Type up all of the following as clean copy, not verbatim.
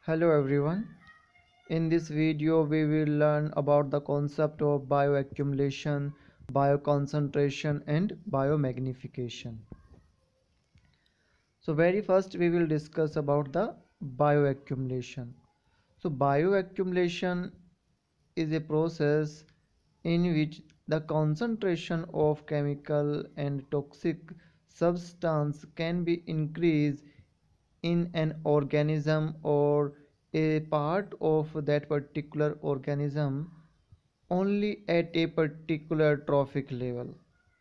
Hello everyone. In this video we will learn about the concept of bioaccumulation, bioconcentration and biomagnification. So very first we will discuss about the bioaccumulation. So bioaccumulation is a process in which the concentration of chemical and toxic substance can be increased in an organism or a part of that particular organism only at a particular trophic level.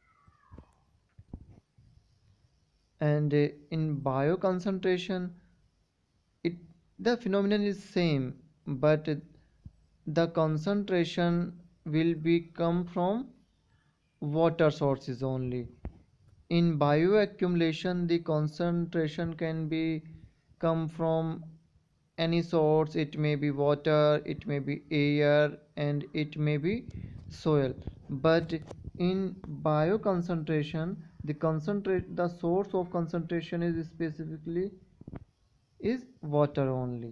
And in bioconcentration, it the phenomenon is same, but the concentration will be come from water sources only. In bioaccumulation, the concentration can be come from any source. It may be water, it may be air, and it may be soil. But in bioconcentration, the source of concentration is specifically is water only.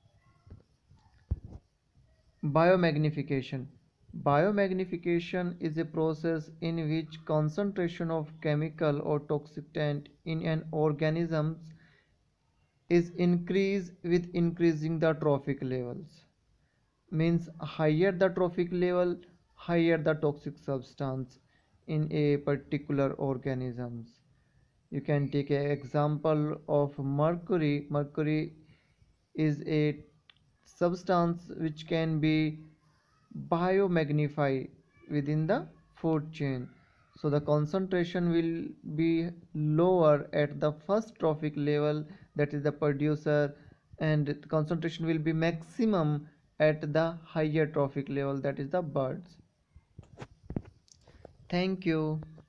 Biomagnification. Biomagnification is a process in which concentration of chemical or toxicant in an organism is increased with increasing the trophic levels. Means higher the trophic level, higher the toxic substance in a particular organisms. You can take an example of mercury. Mercury is a substance which can be biomagnify within the food chain. So the concentration will be lower at the first trophic level, that is the producer, and concentration will be maximum at the higher trophic level, that is the birds. Thank you.